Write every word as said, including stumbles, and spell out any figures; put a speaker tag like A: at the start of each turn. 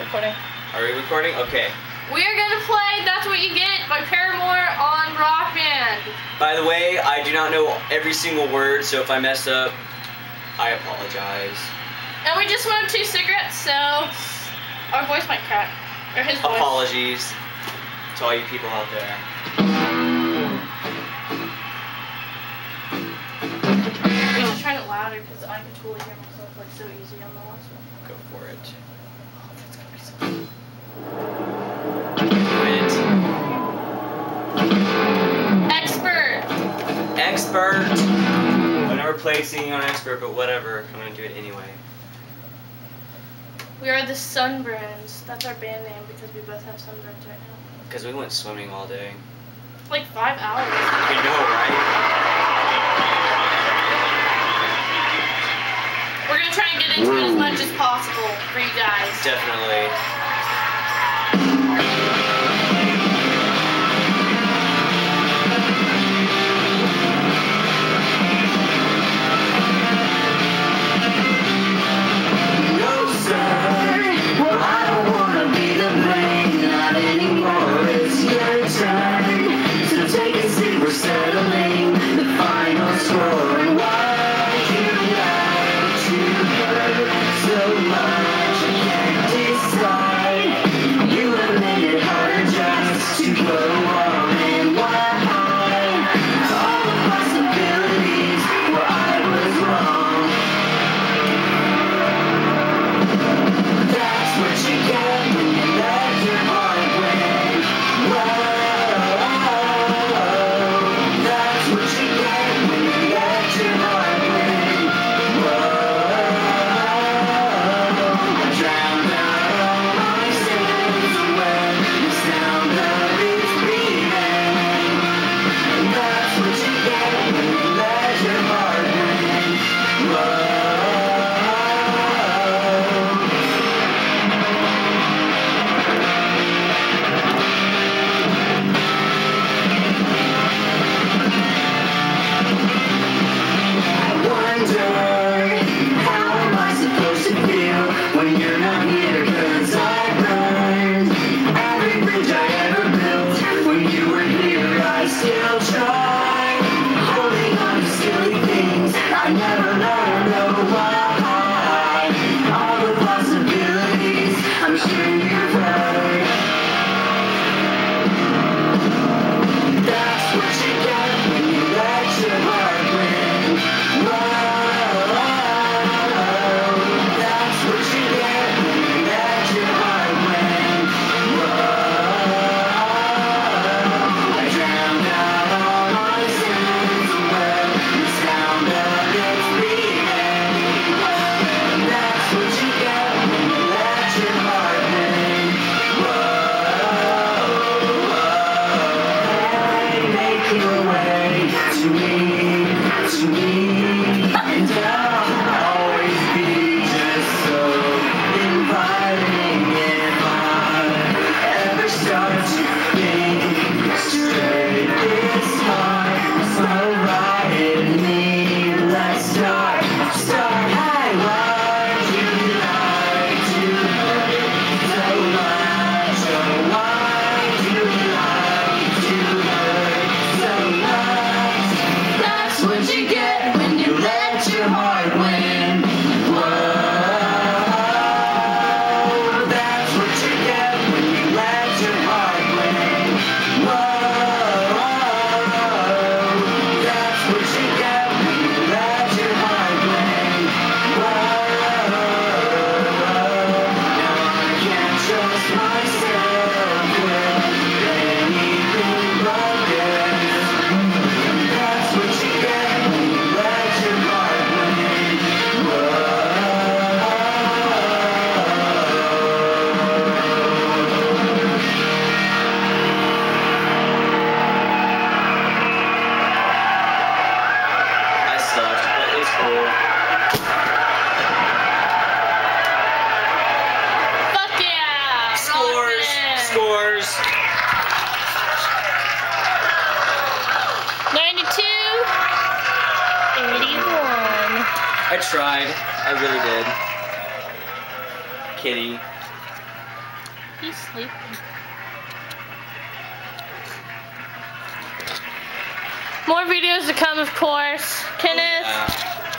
A: recording.
B: Are we recording? Okay.
A: We are gonna play That's What You Get by Paramore on Rock Band.
B: By the way, I do not know every single word, so if I mess up, I apologize.
A: And we just smoked two cigarettes, so our voice might crack. Or his voice.
B: Apologies to all you people out there.
A: We should try it louder because I can totally hear myself like so easy on the last one.
B: Go for it.
A: Oh, that's gonna be so fun.
B: Do it.
A: Expert!
B: Expert! I've never played singing on Expert, but whatever. I'm gonna do it anyway.
A: We are the Sunburns. That's our band name because we both have sunburns right now.
B: Because we went swimming all day.
A: Like five hours.
B: I know, right?
A: We're gonna try and get into it as much as possible for you guys.
B: Definitely.
C: No, sir. Well, I don't wanna be the blame. Not anymore. It's your turn. So take a seat. We're settling the final score. And why do you like to hurt so much? I can't decide. You have made it harder just to go on. And why? All the possibilities where I was wrong. That's what you get when you let your heart win. Whoa, that's what you get when you let your heart win. Whoa, I drowned out all my sins when the sound of it's breathing. And that's what you get when you let your heart win. Whoa. I wonder, how am I supposed to feel when you're not here? 'Cause I burned every bridge I ever built. When you were here, I still tried holding on to silly things. I never let her know why. All the possibilities, I'm sure you've heard. That's what you get when you let your heart win. Whoa, that's what you get when you let your heart win. Whoa, I drowned out all my sins when the sound of it's breathing. That's what you get when you let your heart win. Whoa, hey, make your way to me, to me, and I'll always be just so inviting. If I ever start to think straight, it's hard, so right in me. Let's start, start high. Why do you like to hurt so much? Oh, why do you like to hurt so much? That's what you get when you let your heart win. Whoa, that's what you get when you let your heart win. Whoa, that's what you get when you let your heart win. Whoa, now I can't trust myself with anything but this. That's what you get when you let your heart win. Whoa.
B: I sucked, but it's cool.
A: Fuck yeah!
B: Scores!
A: Rock Band.
B: Scores!
A: ninety-two. eighty-one.
B: I tried. I really did. Kitty.
A: He's sleeping. More videos to come, of course. Kenneth,
B: Yeah.